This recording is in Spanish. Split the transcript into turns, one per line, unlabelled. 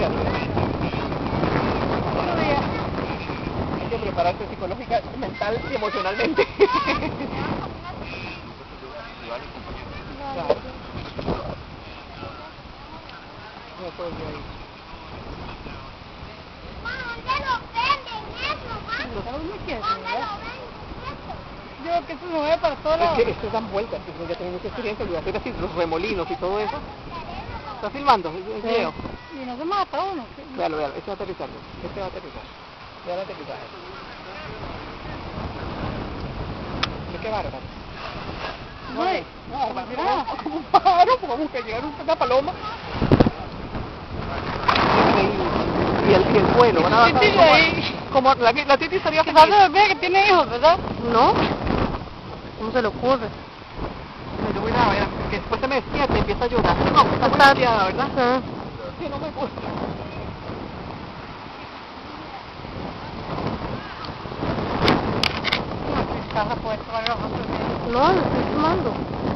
fíjate. Hay que prepararse psicológica, mental y emocionalmente. Claro. No todo el día ahí.
¿Dónde lo venden eso, mamá?
¿Dónde quieres,
¿Dónde
verdad?
lo venden eso?
Yo creo que eso se mueve para todos lados.
Es que estos dan vueltas, que ya tengo mucha experiencia, voy a hacer así, los remolinos y todo eso. ¿Estás filmando el video?
Y no se mata uno.
Véalo, véalo, este va aterrizando, este va a aterrizar. Vea el aterrizaje. Qué bárbaro.
No,
Bárbaro, como un pájaro, como que llegar una paloma. Y el vuelo, van a bajar como la Titi estaría feliz.
¿Sabes que tiene hijos, verdad?
¿No? ¿Cómo se le ocurre?
Pero voy a ver, que después se me despierta y empieza a llorar. No, está muy ansiada, ¿verdad?
Ah.
Sí, no me gusta.
No, si estás a puesto,
No, lo estoy tomando.